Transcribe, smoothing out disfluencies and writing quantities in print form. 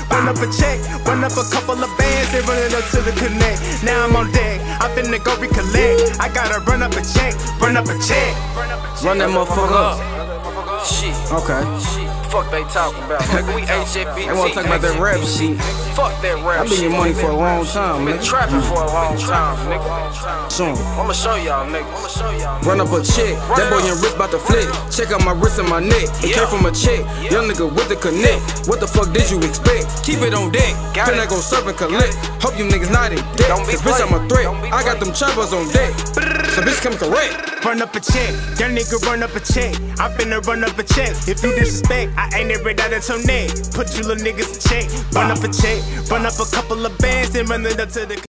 run up a check, run up a couple of bands and run it up to the connect. Now I'm on deck, I'm finna go recollect. I gotta run up a check, run up a check. Run that motherfucker up. Shit. Okay. Shit. Fuck they talking about. Nigga, we HFBT. They wanna talk about that rap shit. Fuck that rap shit. I've been getting money for a long time, man. Been trapping for a long time, nigga. Soon. I'ma show y'all, nigga. Run up a check. That boy your wrist bout to flip. Check out my wrist and my neck. It came from a check. Young nigga with the connect. What the fuck did you expect? Keep it on deck. Then I go surf and collect. Hope you niggas not in debt. Cause bitch, I'm a threat. I got them choppers on deck. So bitch, come correct. Run up a check, young nigga run up a check. I'm finna run up a check. If you disrespect, I ain't it right out at your neck. Put you little niggas in check. Run up a check, run up a couple of bands and run it up to the